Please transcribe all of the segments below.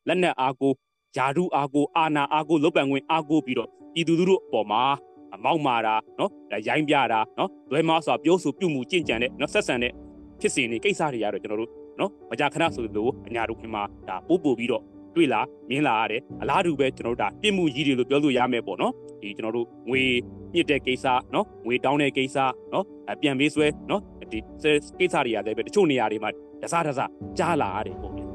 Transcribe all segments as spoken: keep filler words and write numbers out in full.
လက်နက်အားကိုဂျာဒူအားကိုအာနာအားကိုလုတ်ပံခွင့်အားကိုပြီးတော့ပြည်သူတို့အပေါ်မှာမောက်မာတာနော်ရိုင်းပြတာနော်လွဲမားစွာပြောဆိုပြုမှုကြင်ကြံတဲ့နော်ဆက်ဆံတဲ့ဖြစ်စဉ်တွေကိစ္စတွေရတော့ကျွန်တော်တို့နော်မကြာခဏဆိုလို့အညာတို့ခင်မှာဒါပို့ပို့ပြီးတော့တွေ့လာမြင်လာရတယ်အလားတူပဲကျွန်တော်တို့ဒါပြစ်မှုကြီးတွေလို့ပြောလို့ရမယ်ပေါ့နော်ဒီကျွန်တော်တို့ငွေညစ်တဲ့ကိစ္စနော်ငွေတောင်းတဲ့ကိစ္စနော်ပြန်ပေးဆွဲနော်ဒီကိစ္စတွေရတယ်ပဲတချို့နေရာတွေမှာတစားတစားကြားလာရတယ်ပေါ့ဗျာ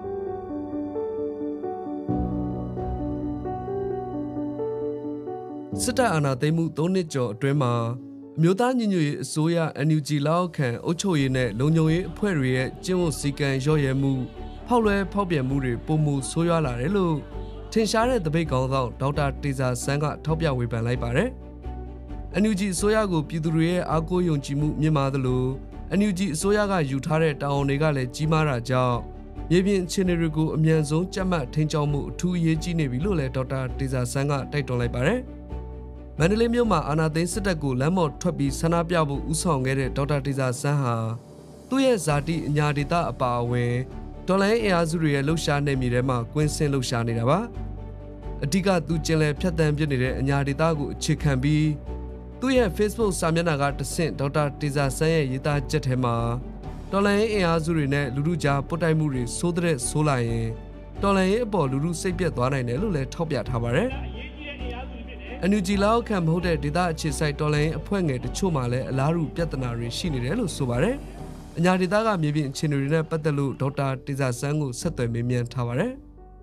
စစ်တပ်အာဏာသိမ်းမှုသုံးနှစ်ကျော်အတွင်းမှာအမျိုးသားညီညွတ်ရေးအစိုးရ အန် ယူ ဂျီ လက်အောက်ခံအုပ်ချုပ်ရေးနဲ့လုံခြုံရေးအဖွဲ့တွေရဲ့ကျင့်ဝတ်စည်းကမ်းလျော့ရဲမှုဖောက်လွဲဖောက်ပြန်မှုတွေပုံမှုဆိုးရွားလာတယ်လို့ထင်ရှားတဲ့တပိတ်ကောင်းဆောင်ဒေါက်တာတေဇာဆန်းကထောက်ပြဝေဖန်လိုက်ပါတယ်။ အန် ယူ ဂျီ အစိုးရကိုပြည်သူတွေရဲ့အားကိုးယုံကြည်မှုမြင့်မားသလို အန် ယူ ဂျီ အစိုးရကယူထားတဲ့တာဝန်တွေကလည်းကြီးမားတာကြောင့်မြေပြင်အခြေအနေတွေကိုအမြန်ဆုံးကြက်မှတ်ထိန်းကျောင်းမှုအထူးအရေးကြီးနေပြီလို့လည်းဒေါက်တာတေဇာဆန်းကတိုက်တွန်းလိုက်ပါတယ်။မန္တလေးမြို့မှာအာဏာသိမ်းစစ်တပ်ကိုလမ်းပေါ်ထွက်ပြီးဆန္ဒပြဖို့ဦးဆောင်ခဲ့တဲ့ဒေါက်တာတေဇာဆန်းဟာသူ့ရဲ့ဇာတိအညာဒေသအပါအဝင်တော်လိုင်းအင်အားစုတွေရဲ့လှုပ်ရှားနေမြေထဲမှာကွင်းဆင်းလှုပ်ရှားနေတာပါအဓိကသူကျင်လည်ဖြတ်တန်းပြနေတဲ့အညာဒေသကိုအခြေခံပြီးသူ့ရဲ့ Facebook စာမျက်နှာကတဆင့်ဒေါက်တာတေဇာဆန်းရဲ့ရေးသားချက်ထဲမှာတော်လိုင်းအင်အားစုတွေနဲ့လူထုကြားပုတ်တိုက်မှုတွေဆိုးတဲ့ဆိုးလာရင်တော်လိုင်းအပေါ်လူထုစိတ်ပြတ်သွားနိုင်တယ်လို့လည်းထောက်ပြထားပါတယ်အန် ယူ ဂျီ လောက်ခံမဟုတ်တဲ့ဒေသအခြေစိုက်တော်လိုင်းအဖွဲ့ငယ်တချို့မှလည်းအလားတူပြဿနာတွေရှိနေတယ်လို့ဆိုပါတယ်အညာဒေသကမြေပြင်အခြေအနေတွေနဲ့ပတ်သက်လို့ဒေါက်တာတေဇာဆန်းကိုဆက်သွယ်မေးမြန်းထားပါတယ်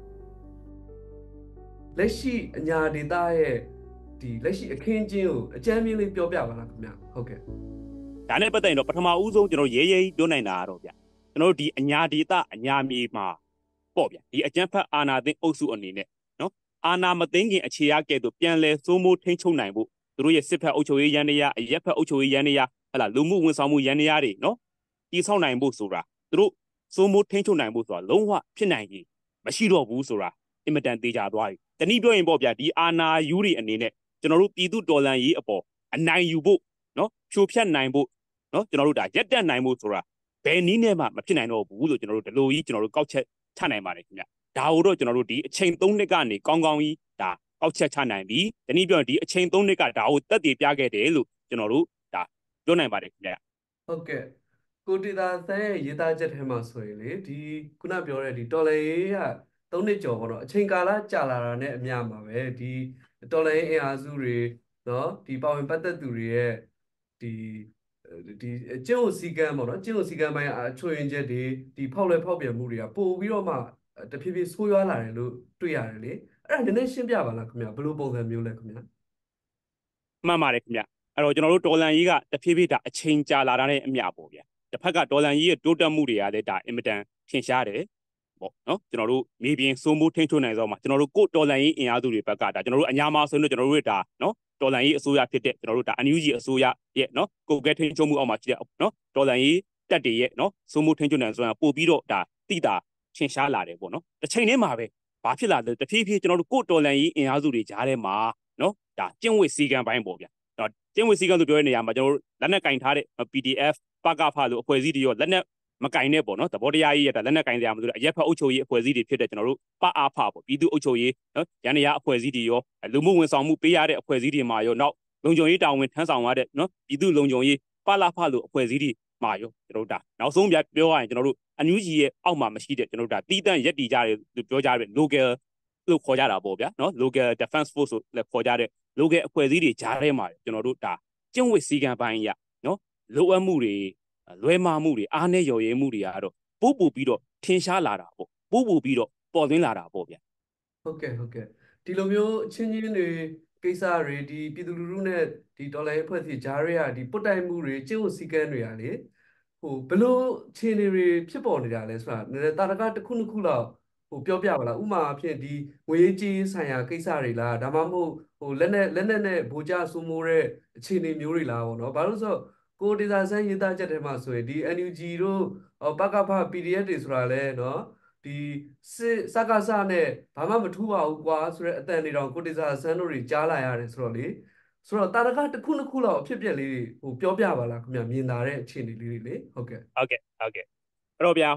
လက်ရှိအညာဒေသရဲ့ဒီလက်ရှိအခင်းကျင်းကိုအကြမ်းမြင်လေးပြောပြပါလားခင်ဗျဟုတ်ကဲ့ဒါနဲ့ပတ်သက်ရင်တော့ပထမဦးဆုံးကျွန်တော်ရေးရေးပြောနိုင်တာကတော့ဗျကျွန်တော်တို့ဒီအညာဒေသအညာမြေမှာပေါ့ဗျဒီအကြမ်းဖက်အာဏာသိမ်းအုပ်စုအနေနဲ့နော်အာဏာမသိမ်းခင်အခြေရကဲ့သို့ပြန်လည်စိုးမိုးထိန်းချုပ်နိုင်ဖို့သူတို့ရဲ့စစ်ဖက်အုပ်ချုပ်ရေးရန်တရားအရက်ဖက်အုပ်ချုပ်ရေးရန်တရားဟလာလူမှုဝန်ဆောင်မှုရန်တရားတွေနော်တည်ဆောက်နိုင်ဖို့ဆိုတာသူတို့စိုးမိုးထိန်းချုပ်နိုင်ဖို့ဆိုတာလုံးဝဖြစ်နိုင်ကြီးမရှိတော့ဘူးဆိုတာအင်မတန်သေးကြသွားပြီတနည်းပြောရင်ပေါ့ဗျဒီအာဏာယူတွေအနေနဲ့ကျွန်တော်တို့ပြည်သူတော်လှန်ရေးအပေါ်အနိုင်ယူဖို့နော်ဖြိုဖျက်နိုင်ဖို့နော်ကျွန်တော်တို့ဒါရက်တက်နိုင်ဖို့ဆိုတာဘယ်နည်းနဲ့မှမဖြစ်နိုင်တော့ဘူးလို့ကျွန်တော်တို့ဒီလိုကြီးကျွန်တော်တို့ကောက်ချက်ချနိုင်ပါတယ်ခင်ဗျဒါကိုတော့ကျွန်တော်တို့ဒီအချိန်သုံးနှစ်ကနေကောင်းကောင်းကြီးဒါကောက်ချက်ချနိုင်ပြီတနည်းပြောရင်ဒီအချိန်သုံးနှစ်ကဒါကိုတက်တည်ပြခဲ့တယ်လို့ကျွန်တော်တို့ဒါပြောနိုင်ပါတယ်ခင်ဗျဟုတ်ကဲ့ကိုတီတာဆန်းရဲ့ရေးသားချက်ထဲမှာဆိုရင်လေဒီခုနပြောတဲ့ဒီတော်လှန်ရေးကသုံးနှစ်ကျော်ပေါ့နော်အချိန်ကာလကြာလာတာနဲ့အမျှမှာပဲဒီတော်လှန်ရေးအင်အားစုတွေနော်ဒီပါဝင်ပတ်သက်သူတွေရဲ့ဒီဒီကျင့်ဝတ်စည်းကမ်းပေါ့နော်ကျင့်ဝတ်စည်းကမ်းပိုင်းအချွတ်ရင်ချက်တွေဒီဖောက်လွယ်ဖောက်ပြန်မှုတွေကပို့ပြီးတော့မှတဖြည်းဖြည်းဆိုးရွားလာတယ်လို့တွေ့ရတယ်လေအဲ့ဒါနည်းနည်းရှင်းပြပါလားခင်ဗျဘယ်လိုပုံစံမျိုးလဲခင်ဗျမှန်ပါတယ်ခင်ဗျအဲ့တော့ကျွန်တော်တို့တော်လန်ကြီးကတဖြည်းဖြည်းဒါအချိန်ကြာလာတာနဲ့အမျှပေါ့ဗျာတစ်ဖက်ကတော်လန်ကြီးရဲ့တိုးတက်မှုတွေကလည်းဒါအင်မတန်ထင်ရှားတယ်ပေါ့နော်ကျွန်တော်တို့မြေပြင်စိုးမိုးထိန်းချုပ်နိုင်သောမှာကျွန်တော်တို့ကိုတော်လန်ကြီးအင်အားစုတွေဘက်ကဒါကျွန်တော်တို့အညာမှာဆိုရင်ကျွန်တော်တို့ဒါနော်တော်လန်ကြီးအစိုးရဖြစ်တဲ့ကျွန်တော်တို့ဒါ အန် ယူ ဂျီ အစိုးရရဲ့နော်ကိုကဲထိန်းချုပ်မှုအောက်မှာရှိတဲ့နော်တော်လန်ကြီးတက်တွေရဲ့နော်စိုးမိုးထိန်းချုပ်နိုင်ဆိုတာပို့ပြီးတော့ဒါတိတာထင်ရှားလာတယ်ပေါ့နော်တစ်ချိန်တည်းမှာပဲဘာဖြစ်လာလဲတဖြည်းဖြည်းကျွန်တော်တို့ကိုတော်လန်ကြီးအင်အားစုတွေကြားထဲမှာနော်ဒါကျင့်ဝတ်စည်းကမ်းပိုင်းပေါ့ဗျာနော်ကျင့်ဝတ်စည်းကမ်းလို့ပြောတဲ့နေရာမှာကျွန်တော်တို့လက်နက်ကင်ထားတဲ့ ပီ ဒီ အက်ဖ် ပကဖလို့အဖွဲ့အစည်းတွေရောလက်နက်မကင်နဲ့ပေါ့နော်သဘောတရားကြီးရတာလက်နက်ကင်စရာမလိုတဲ့အရက်ဖက်အုပ်ချုပ်ရေးအဖွဲ့အစည်းတွေဖြစ်တဲ့ကျွန်တော်တို့ပအားဖပေါ့ပြည်သူအုပ်ချုပ်ရေးနော်ရန်ရာအဖွဲ့အစည်းတွေရောလူမှုဝန်ဆောင်မှုပေးရတဲ့အဖွဲ့အစည်းတွေမှာရောနောက်လုံခြုံရေးတာဝန်ထမ်းဆောင်ရတဲ့နော်ပြည်သူလုံခြုံရေးပလာဖလို့အဖွဲ့အစည်းတွေမှာရောကျွန်တော်တို့ဒါနောက်ဆုံးပြပြောရရင်ကျွန်တော်တို့အန်ယူဂျီရဲ့အောက်မှာမရှိတဲ့ကျွန်တော်တို့ဒါတီးတန့်ရက်တီကြတယ်လို့ပြောကြတဲ့ local လို့ခေါ်ကြတာပေါ့ဗျာနော် local defense force ဆိုလည်းခေါ်ကြတဲ့ local အဖွဲ့အစည်းတွေကြားထဲမှာကျွန်တော်တို့ဒါကျင့်ဝတ်စည်းကမ်းပိုင်းရနော်လိုအပ်မှုတွေလွဲမှားမှုတွေအားနည်းရော်ရဲမှုတွေကတော့ပို့ပို့ပြီးတော့ထင်ရှားလာတာပေါ့ပို့ပို့ပြီးတော့ပေါ်သွင်းလာတာပေါ့ဗျာဟုတ်ကဲ့ဟုတ်ကဲ့ဒီလိုမျိုးအချင်းချင်းတွေကိစ္စတွေဒီပြည်သူလူထုနဲ့ဒီဒေါ်လာအဖွဲ့အစည်းဂျားတွေကဒီပုတ်တိုက်မှုတွေကျင့်ဝတ်စည်းကမ်းတွေကလေဟိုဘလို့အခြေအနေတွေဖြစ်ပေါ်နေတာလဲဆိုတာနည်းနည်းတာရကတစ်ခုနှစ်ခုလောက်ဟိုပြောပြပါလားဥမာအဖြစ်ဒီငွေရေးကြေးဆိုင်ရာကိစ္စတွေလားဒါမှမဟုတ်ဟိုလက်နဲ့လက်နဲ့နဲ့ဗိုလ်ကြဆူမိုးတဲ့အခြေအနေမျိုးတွေလားပေါ့နော်ဘာလို့ဆိုတော့ကိုဒေတာဆန်းရေးသားချက်ထဲမှာဆိုရင်ဒီ အန် ယူ ဂျီ တို့ပကဖ ပီ ဒီ အက်ဖ် တွေဆိုတာလဲနော်ဒီစစ်စကားစနဲ့ဘာမှမထူးပါဘူးကွာဆိုတဲ့အတန်တွေတော့ကိုတေဇာဆန်းတို့တွေကြားလာရတယ်ဆိုတော့လေဆိုတော့တာရကတစ်ခုနှစ်ခုလောက်အဖြစ်ပြက်လေးဟိုပြောပြပါလားခင်ဗျမြင်လာတဲ့အခြေအနေလေးတွေလေဟုတ်ကဲ့ဟုတ်ကဲ့ဟုတ်ကဲ့အဲ့တော့ဗျာဟို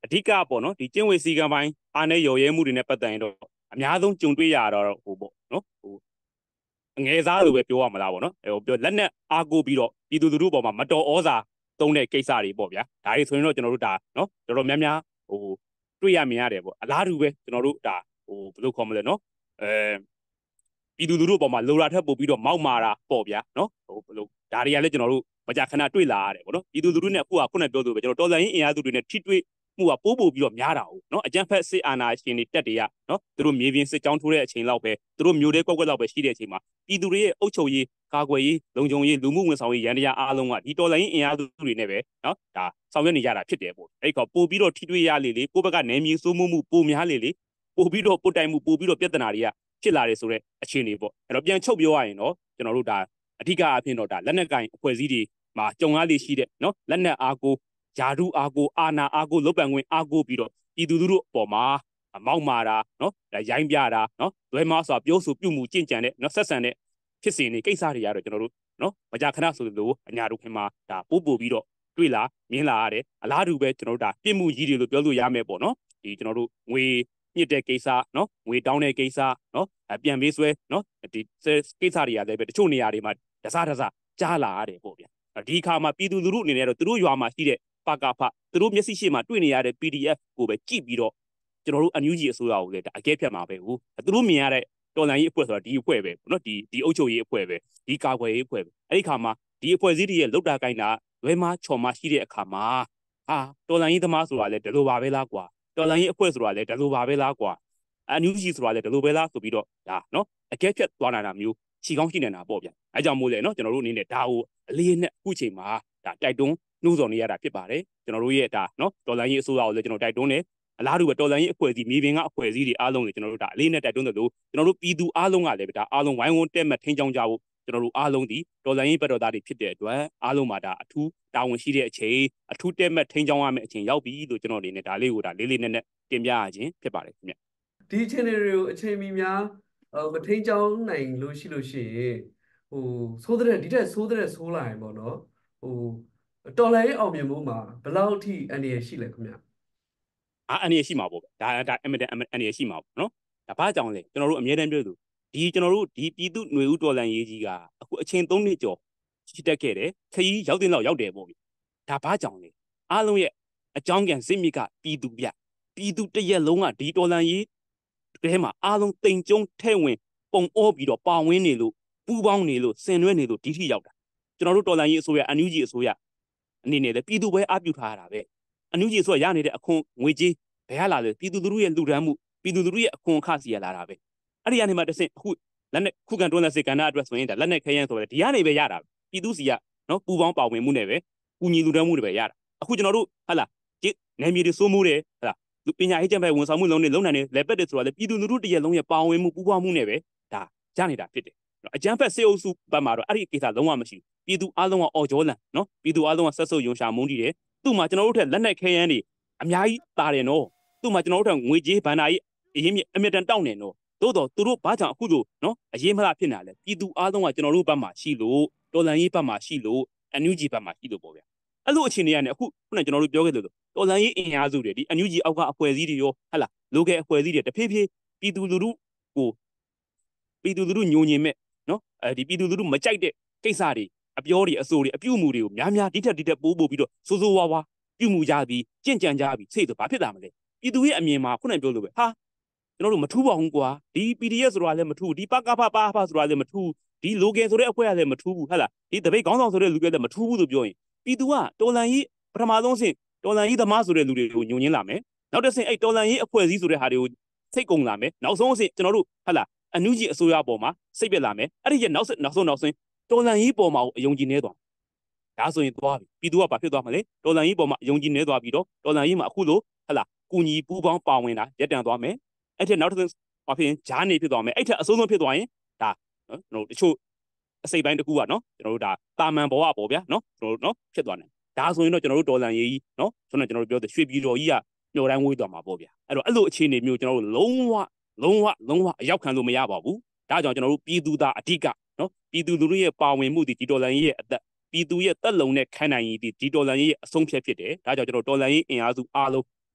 အဓိကပေါ့နော်ဒီကျင့်ဝတ်စည်းကမ်းပိုင်းအားနည်းရော်ရဲမှုတွေနဲ့ပတ်သက်ရင်တော့အများဆုံးကြုံတွေ့ရတော့ဟိုပေါ့နော်ဟိုအငယ်စားလိုပဲပြောရမလားပေါ့နော်ဟိုပြောလက်နဲ့အားကိုပြီးတော့ပြည်သူလူထုပေါ်မှာမတော်ဩဇာသုံးတဲ့ကိစ္စတွေပေါ့ဗျာဒါတွေဆိုရင်တော့ကျွန်တော်တို့ဒါနော်တော်တော်များများဟိုတွေ့ရမြင်ရတယ်ပေါ့အလားတူပဲကျွန်တော်တို့ဒါဟိုဘယ်လိုခေါ်မလဲနော်အဲပြည်သူလူထုပေါ်မှာလိုလာထက်ပို့ပြီးတော့မောက်မာတာပေါ့ဗျာနော်ဟိုဘယ်လိုဒါတွေကလည်းကျွန်တော်တို့မကြာခဏတွေ့လာရတယ်ပေါ့နော်ပြည်သူလူထုနဲ့အခုကခုနပြောသူပဲကျွန်တော်တော်လှန်ရေးအင်အားစုတွေနဲ့ထိတွေ့မှုကပိုးပို့ပြီးတော့များတာဟုတ်နော်အကြမ်းဖက်စစ်အာဏာရှင်တွေတက်တွေကနော်သူတို့မြေပြင်စစ်ကြောင်းထိုးတဲ့အချိန်လောက်ပဲသူတို့မျိုးတွေကွက်ကွက်လောက်ပဲရှိတဲ့အချိန်မှာပြည်သူတွေရဲ့အုပ်ချုပ်ရေးကာကွယ်ရေးလုံခြုံရေးလူမှုဝန်ဆောင်ရေးရန်တရားအားလုံးကဒီတော်လှန်ရေးအင်အားစုတွေနဲ့ပဲနော်ဒါဆောင်ရွက်နေကြတာဖြစ်တယ်ပေါ့အဲ့တော့ပို့ပြီးတော့ထိတွေ့ရလေလေကိုယ့်ဘက်ကနေမြေစိုးမှုမှုပိုများလေလေပို့ပြီးတော့ပုတ်တိုင်မှုပို့ပြီးတော့ပြဿနာတွေကဖြစ်လာတယ်ဆိုတဲ့အခြေအနေပေါ့အဲ့တော့ပြန်ချုပ်ပြောရရင်တော့ကျွန်တော်တို့ဒါအဓိကအဖြစ်တော့ဒါလက်နက်ကင်အဖွဲ့အစည်းတွေမှာကြုံရလေရှိတဲ့နော်လက်နက်အားကိုယာဒုအားကိုအာနာအားကိုလုတ်ပံခွင့်အားကိုပြီးတော့ပြည်သူလူထုအပေါ်မှာမောက်မာတာနော်ရိုင်းပြတာနော်လွဲမားစွာပြောဆိုပြုမှုကြင်ကြံတဲ့နော်ဆက်ဆံတဲ့ဖြစ်စဉ်တွေကိစ္စတွေရတော့ကျွန်တော်တို့နော်မကြာခဏဆိုလို့အညာတို့ခင်မှာဒါပို့ပို့ပြီးတော့တွေ့လာမြင်လာရတယ်အလားတူပဲကျွန်တော်တို့ဒါပြစ်မှုကြီးတွေလို့ပြောလို့ရမယ်ပေါ့နော်ဒီကျွန်တော်တို့ငွေညစ်တဲ့ကိစ္စနော်ငွေတောင်းတဲ့ကိစ္စနော်ပြန်ပေးဆွဲနော်ဒီကိစ္စတွေရတယ်ပဲတချို့နေရာတွေမှာဒစားဒစားကြားလာရတယ်ပေါ့ဗျာဒီခါမှာပြည်သူလူထုအနေနဲ့တော့သူတို့ရွာမှာရှိတဲ့ပကဖသူတို့မျက်စိရှိမှတွေ့နေရတဲ့ ပီဒီအက်ဖ် ကိုပဲကြည့်ပြီးတော့ကျွန်တော်တို့အန်ယူဂျီအစိုးရကိုလည်းဒါအကဲဖြတ်မှာပဲဟုတ်သူတို့မြင်ရတဲ့တော်လှန်ရေးအဖွဲ့ဆိုတာဒီအဖွဲ့ပဲနော်ဒီဒီအုပ်ချုပ်ရေးအဖွဲ့ပဲဒီကာကွယ်ရေးအဖွဲ့ပဲအဲ့ဒီခါမှာဒီအဖွဲ့အစည်းတွေရဲ့လောက်တာကိုင်းတာလွဲမားချော်မရှိတဲ့အခါမှာဟာတော်လှန်ရေးသမားဆိုတာလည်းဒီလိုပါပဲလားကွာတော်လှန်ရေးအဖွဲ့ဆိုတာလည်းဒီလိုပါပဲလားကွာအန်ယူဂျီဆိုတာလည်းဒီလိုပဲလားဆိုပြီးတော့ဒါနော်အကဲဖြတ်သွားနိုင်တာမျိုးခြေကောင်းရှိနေတာပေါ့ဗျာအဲကြောင့်မို့လဲနော်ကျွန်တော်တို့အနေနဲ့ဒါကိုအလေးနဲ့အခုချိန်မှာဒါတိုက်တွန်းနှိုးဆော်နေရတာဖြစ်ပါတယ်ကျွန်တော်တို့ရဲ့ဒါနော်တော်လှန်ရေးအစိုးရကိုလည်းကျွန်တော်တိုက်တွန်းတယ်အလားတူပဲတော်လှန်ရေးအဖွဲ့အစည်းမြေပြင်ကအဖွဲ့အစည်းတွေအားလုံးကိုကျွန်တော်တို့ဒါအလေးနဲ့တိုက်တွန်းတယ်လို့ကျွန်တော်တို့ပြည်သူအားလုံးကလည်းဒါအားလုံးဝိုင်းဝန်းတက်မှတ်ထိန်းချောင်းကြဖို့ကျွန်တော်တို့အားလုံးဒီတော်လှန်ရေးဘက်တော်သားတွေဖြစ်တဲ့အတွက်အားလုံးမှာဒါအထူးတာဝန်ရှိတဲ့အချိန်အထူးတက်မှတ်ထိန်းချောင်းရမယ့်အချိန်ရောက်ပြီလို့ကျွန်တော်အနေနဲ့ဒါလေးကိုဒါလေးလေးနက်နက်တင်ပြရခြင်းဖြစ်ပါတယ်ခင်ဗျဒီအချိန်တွေကိုအချိန်မီများမထိန်းချောင်းနိုင်လို့ရှိလို့ရှိရင်ဟိုဆိုးတဲ့ဒီတက်ဆိုးတဲ့ဆိုးလာရင်ပေါ့နော်ဟိုတော်လှန်ရေးအောင်မြင်မှုမှာဘယ်လောက်အထိအနေရရှိလဲခင်ဗျအာအနေရရှိမှာပေါ့ဒါဒါအမတန်အနေရရှိမှာပေါ့နော်ဒါဘာကြောင့်လဲကျွန်တော်တို့အမြဲတမ်းပြောသူဒီကျွန်တော်တို့ဒီပြည်သူ့ຫນွေဦးတော်လှန်ရေးကြီးကအခုအချိန်သုံးနှစ်ကျော်ရှိတက်ခဲ့တယ်ခရီးရောက်တဲ့လောက်ရောက်တယ်ပေါ့ဗျဒါဘာကြောင့်လဲအားလုံးရဲ့အကြောင်းကံစစ်မြစ်ကပြည်သူပြပြည်သူတရက်လုံးကဒီတော်လှန်ရေးတဲမှာအားလုံးတိမ်ကျုံထဲဝင်ပုံအောပြီးတော့ပါဝင်နေလို့ပူပေါင်းနေလို့ဆင်နွှဲနေလို့ဒီထိရောက်တာကျွန်တော်တို့တော်လှန်ရေးအစိုးရအန်ယူဂျီအစိုးရအနေနဲ့လည်းပြည်သူပဲအပြုထားရတာပဲအန်ယူဂျီအစိုးရရနေတဲ့အခွန်ငွေကြေးဘယ်ရလာလဲပြည်သူလူထုရဲ့လူဒန်းမှုပြည်သူလူထုရဲ့အခွန်အခစီရလာတာပဲအဲ့ဒီကနေမှတဆင့်အခုလက်နဲ့ခုခံတွန်းလက်စစ်ကဏ္ဍအတွက်ဆိုရင်ဒါလက်နဲ့ခဲယမ်းဆိုတယ်ဒီကနေပဲရတာပြည်သူစီကနော်ပူပေါင်းပါဝင်မှုနဲ့ပဲကူညီလူဒန်းမှုတွေပဲရတာအခုကျွန်တော်တို့ဟလာနယ်မြေတွေစိုးမိုးတယ်ဟလာလူပညာရေးကျန်းမာရေးဝန်ဆောင်မှုလုံးနဲ့လုံနိုင်တယ်လက်ပက်တွေဆိုတော့လေပြည်သူလူထုတရက်လုံးရဲ့ပါဝင်မှုပူးပေါင်းမှုနဲ့ပဲဒါရနေတာဖြစ်တယ်အကြမ်းဖက်စေအုပ်စုဘက်မှာတော့အဲ့ဒီကိစ္စလုံးဝမရှိဘူးပြည်သူအလုံးကအော်ဂျောလန်နော်ပြည်သူအလုံးကဆက်ဆုပ်ယုံရှာမုန်းတီးတယ်သူ့မှာကျွန်တော်တို့ထက်လက်နဲ့ခဲယမ်းတွေအများကြီးတာတယ်နော်သူ့မှာကျွန်တော်တို့ထက်ငွေကြေးဘဏ္ဍာရေးအရင်အမြင့်တန်တောက်နေနော်သို့တော့သူတို့ဘာကြောင့်အခုလိုနော်အရေးမလားဖြစ်နေလဲပြည်သူအလုံးကကျွန်တော်တို့ဘက်မှာရှိလို့တော်လှန်ရေးဘက်မှာရှိလို့အန်ယူဂျီဘက်မှာရှိလို့ပေါ့ဗျာအဲ့လိုအခြေအနေကနေအခုခုနကကျွန်တော်တို့ပြောခဲ့လို့တော်လှန်ရေးအင်အားစုတွေဒီအန်ယူဂျီအောက်ကအဖွဲ့အစည်းတွေရောဟလာလိုကယ်အဖွဲ့အစည်းတွေတဖြည်းဖြည်းပြည်သူလူထုကိုပြည်သူလူထုညိုညင်မဲ့နော်အဲဒီပြည်သူလူထုမကြိုက်တဲ့ကိစ္စတွေအပြောတွေအဆိုတွေအပြုမှုတွေကိုများများဒီထက်ဒီထက်ပိုးပို့ပြီးတော့စိုးစိုးဝါးဝါပြုမှုကြပြီးကြင့်ကြံကြပြီးစိတ်ဆိုဘာဖြစ်တာမလဲပြည်သူရဲ့အမြင်မှာခုနကပြောလို့ပဲဟာကျွန်တော်တို့မထူးပါဘူးကွာဒီ ပီ ဒီ အက်ဖ် ဆိုတာလည်းမထူးဒီပကဖပါဖဆိုတာလည်းမထူးဒီလိုကယ်ဆိုတဲ့အဖွဲ့ကလည်းမထူးဘူးဟလာဒီတပိတ်ခေါင်းဆောင်ဆိုတဲ့လူကလည်းမထူးဘူးလို့ပြောရင်ပြည်သူကတော်လှန်ရေးပထမဆုံးဆင့်တော်လှန်ရေးသမားဆိုတဲ့လူတွေကိုညှို့ညင်းလာမယ်နောက်တစ်ဆင့်အဲ့တော်လှန်ရေးအဖွဲ့အစည်းဆိုတဲ့ဟာတွေကိုစိတ်ကုန်လာမယ်နောက်ဆုံးအဆင့်ကျွန်တော်တို့ဟလာအန်ယူဂျီအစိုးရပေါ်မှာစိတ်ပြက်လာမယ်အဲ့ဒီရဲ့နောက်နောက်ဆုံးနောက်ဆုံးတော်လှန်ရေးပေါ်မှာအယုံကြည်နေသွားဒါဆိုရင်သွားပြီပြည်သူကဘာဖြစ်သွားမလဲတော်လှန်ရေးပေါ်မှာအယုံကြည်နေသွားပြီးတော့တော်လှန်ရေးမှာအခုလိုဟလာကူညီပူးပေါင်းပါဝင်တာရပ်တန့်သွားမယ်အဲ့ထက်နောက်တစ်ဆင့်ဘာဖြစ်ရင်ဂျားနေဖြစ်သွားမယ်အဲ့ထက်အဆိုးဆုံးဖြစ်သွားရင်ဒါနော်ကျွန်တော်တို့တချို့အစိပ်ပိုင်းတစ်ခုကနော်ကျွန်တော်တို့ဒါတာမန်ဘဝပေါ့ဗျာနော်ကျွန်တော်တို့နော်ဖြစ်သွားတယ်ဒါဆိုရင်တော့ကျွန်တော်တို့တော်လှန်ရေးကြီးနော်ဆိုတော့ကျွန်တော်တို့ပြောတဲ့ရွှေပြည်တော်ကြီးကညှို့တိုင်းဝေးသွားမှာပေါ့ဗျာအဲ့တော့အဲ့လိုအခြေအနေမျိုးကျွန်တော်တို့လုံးဝလုံးဝလုံးဝအရောက်ခံလို့မရပါဘူးဒါကြောင့်ကျွန်တော်တို့ပြည်သူသားအဓိကနော်ပြည်သူလူထုရဲ့ပါဝင်မှုဒီဒီတော်လှန်ရေးရဲ့အသက်ပြည်သူရဲ့တက်လုံနဲ့ခံနိုင်ရည်ဒီဒီတော်လှန်ရေးရဲ့အဆုံးဖြတ်ဖြစ်တယ်ဒါကြောင့်ကျွန်တော်တော်လှန်ရေးအင်အားစုအားလုံး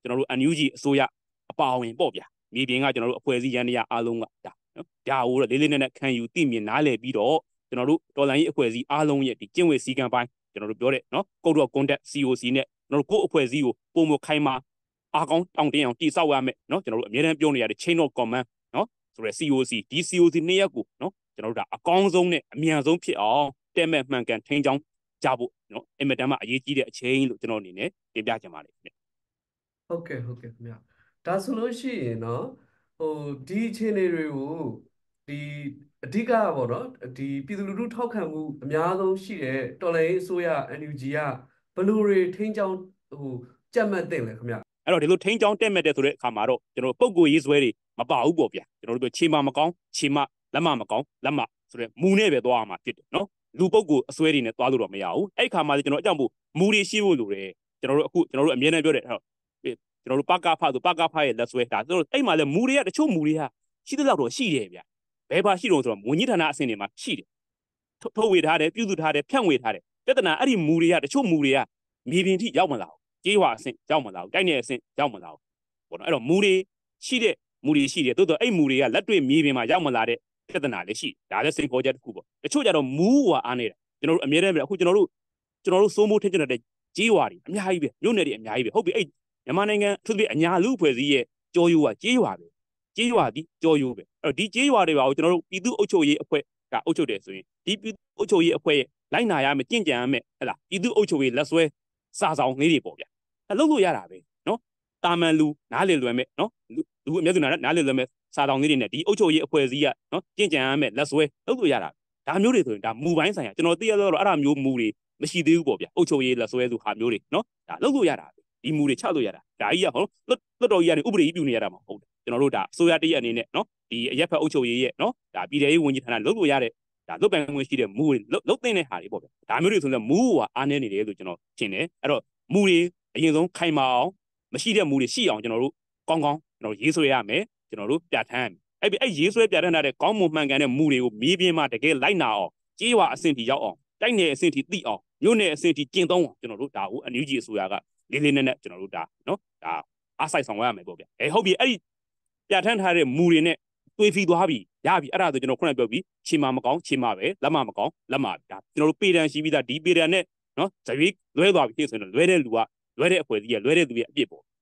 ကျွန်တော်တို့ N U G အစိုးရအပါအဝင်ပေါ့ဗျာမြေပြင်ကကျွန်တော်တို့အဖွဲ့အစည်းရန်တရားအားလုံးကဒါနော်ဒါကိုလေးလေးနက်နက်ခံယူသိမြင်နားလည်ပြီးတော့ကျွန်တော်တို့တော်လှန်ရေးအဖွဲ့အစည်းအားလုံးရဲ့ဒီကျင့်ဝတ်စည်းကမ်းပိုင်းကျွန်တော်တို့ပြောတဲ့နော် Code of Conduct C O C နဲ့ကျွန်တော်တို့ကိုယ့်အဖွဲ့အစည်းကိုပုံမခိုင်းမှာအားကောင်းတောင်းတင်းအောင်တည်ဆောက်ရမယ်နော်ကျွန်တော်တို့အများအားပြောနေရတဲ့ Chain of Command နော်ဆိုတဲ့ C O C ဒီ C O C နှစ်ရက်ကိုနော်ကျွန်တော်တို့ဒါအကောင်းဆုံးနဲ့အမြန်ဆုံးဖြစ်အောင်တဲ့မဲ့မှန်ကန်ထိန်းချောင်းကြဖို့နော်အင်မတန်မှအရေးကြီးတဲ့အချိန်လို့ကျွန်တော်အနေနဲ့တင်ပြချင်ပါတယ်ခင်ဗျဟုတ်ကဲ့ဟုတ်ကဲ့ခင်ဗျဒါဆိုလို့ရှိရင်နော်ဟိုဒီအခြေအနေတွေကိုဒီအဓိကပေါ့နော်ဒီပြည်သူလူထုထောက်ခံမှုအများဆုံးရှိတဲ့တော်လှန်ရေးအစိုးရ N U G ကဘယ်လိုတွေထိန်းချောင်းဟိုကြက်မှတ်တင်လဲခင်ဗျအဲ့တော့ဒီလိုထိန်းချောင်းတက်မဲ့တဲ့ဆိုတဲ့အခါမှာတော့ကျွန်တော်ပုံကိုရေးဆွဲတွေမပါဘူးပေါ့ဗျာကျွန်တော်တို့ပြောခြေမမကောင်းခြေမလက်မမကောင်းလက်မဆိုတဲ့မူနဲ့ပဲသွားရမှာဖြစ်တယ်နော်လူပုဂ္ဂိုလ်အစွဲတွေနဲ့သွားလို့တော့မရဘူးအဲ့ခါမှာကျွန်တော်အကြောင်းမို့မူတွေရှိဖို့လိုတယ်ကျွန်တော်တို့အခုကျွန်တော်တို့အမြဲတမ်းပြောတဲ့ဟုတ်ကျွန်တော်တို့ပကဖဆိုပကဖရဲ့လက်ဆွဲဒါတို့အဲ့မှာလဲမူတွေကတချို့မူတွေကရှိတဲ့လောက်တော့ရှိတယ်ဗျဘယ်ပါရှိတော့ဆိုတော့ဝန်ကြီးဌာနအဆင့်တွေမှာရှိတယ်ထုတ်ဝေထားတယ်ပြုစုထားတယ်ဖြန့်ဝေထားတယ်ပြဿနာအဲ့ဒီမူတွေကတချို့မူတွေကမြေပြင်ထိရောက်မလာဘူးကြေးဝါအဆင့်ရောက်မလာဘူးတိုက်နယ်အဆင့်ရောက်မလာဘူးပေါ့နော်အဲ့တော့မူတွေရှိတဲ့မူတွေရှိတယ်တိုးတော့အဲ့မူတွေကလက်တွေ့မြေပြင်မှာရောက်မလာတဲ့ပြဿနာလည်းရှိဒါလည်းစိန်ခေါ်ချက်တစ်ခုပေါ့တချို့ကြတော့မူးဟွာအားနေတာကျွန်တော်တို့အမြဲတမ်းပဲအခုကျွန်တော်တို့ကျွန်တော်တို့စိုးမိုးထင်ကျတဲ့ကြေးဝါတွေအများကြီးပဲမြို့နယ်တွေအများကြီးပဲဟုတ်ပြီအဲ့မြန်မာနိုင်ငံသူတို့အညာလူအဖွဲ့အစည်းရဲ့ကြောယူကကြေးဝါပဲကြေးဝါဒီကြောယူပဲအဲ့တော့ဒီကြေးဝါတွေပါကိုကျွန်တော်တို့ပြည်သူ့အုပ်ချုပ်ရေးအဖွဲ့ကအုပ်ချုပ်တယ်ဆိုရင်ဒီပြည်သူ့အုပ်ချုပ်ရေးအဖွဲ့ရဲ့လိုက်နာရမယ်ကြင့်ကြံရမယ်ဟဲ့လားပြည်သူ့အုပ်ချုပ်ရေးလက်ဆွဲစာဆောင်လေးတွေပေါ့ဗျာအဲ့လုပ်လို့ရတာပဲနော်တာမန်လူနားလည်လွယ်မဲ့နော်လူအများစုနားလည်လွယ်မဲ့စာဆောင်လေးတွေနဲ့ဒီအုပ်ချုပ်ရေးအဖွဲ့အစည်းကနော်ကြင့်ကြံရမယ်လက်ဆွဲလုပ်လို့ရတာဒါမျိုးတွေဆိုရင်ဒါမူပိုင်းဆိုင်ရာကျွန်တော်သိရတော့အဲ့ဒါမျိုးမူတွေမရှိသေးဘူးပေါ့ဗျာအုပ်ချုပ်ရေးလက်ဆွဲသူဟာမျိုးတွေနော်ဒါလုပ်လို့ရတာဒီမူတွေချလို့ရတာဒါကြီးကဟောလွတ်တော်ကြီးကနေဥပဒေကြီးပြုနေရတာမဟုတ်ဘူးကျွန်တော်တို့ဒါအစိုးရတရက်အနေနဲ့နော်ဒီအရက်ဖက်အုပ်ချုပ်ရေးရဲ့နော်ဒါပြည်ထောင်ရေးဝန်ကြီးဌာနလုပ်လို့ရတဲ့ဒါလုတ်ပိုင်ခွင့်ရှိတဲ့မူတွေလုတ်သိတဲ့ဟာတွေပေါ့ဗျာဒါမျိုးတွေဆိုရင်မူကအားနေနေတယ်လို့ကျွန်တော်ထင်တယ်အဲ့တော့မူတွေအရင်ဆုံးခိုင်မာအောင်မရှိတဲ့မူတွေရှိအောင်ကျွန်တော်တို့ကောင်းကောင်းကျွန်တော်ရေးဆွဲရမယ်ကျွန်တော်တို့ပြဋ္ဌာန်းအဲ့ဒီအဲ့ရေးဆွဲပြဋ္ဌာန်းထားတဲ့ကောင်းမွန်မှန်ကန်တဲ့မူတွေကိုမြေပြင်မှာတကယ်လိုက်နာအောင်ကြေးဝါအဆင့်ထိရောက်အောင်တိုက်နယ်အဆင့်ထိသိအောင်မြို့နယ်အဆင့်ထိကျင့်သုံးအောင်ကျွန်တော်တို့ဒါကိုအန်ယူဂျီအစိုးရကလေးလေးနက်နက်ကျွန်တော်တို့ဒါနော်ဒါအားစိုက်ဆောင်ရမယ်ပေါ့ဗျအဲဟုတ်ပြီအဲ့ဒီပြဋ္ဌာန်းထားတဲ့မူတွေနဲ့တွေးပြီးသွားပြီရပြီအဲ့ဒါဆိုကျွန်တော်ခုနပြောပြီးခြေမမကောင်းခြေမပဲလက်မမကောင်းလက်မဒါကျွန်တော်တို့ပေတံရှိပြီးသားဒီပေတံနဲ့နော်ဇရွေးလွဲသွားပြီဆိုရင်လွဲတဲ့လူကလွဲတဲ့အဖွဲ့အစည်းကလွဲတဲ့သူရဲ့အပြစ်ပေါ့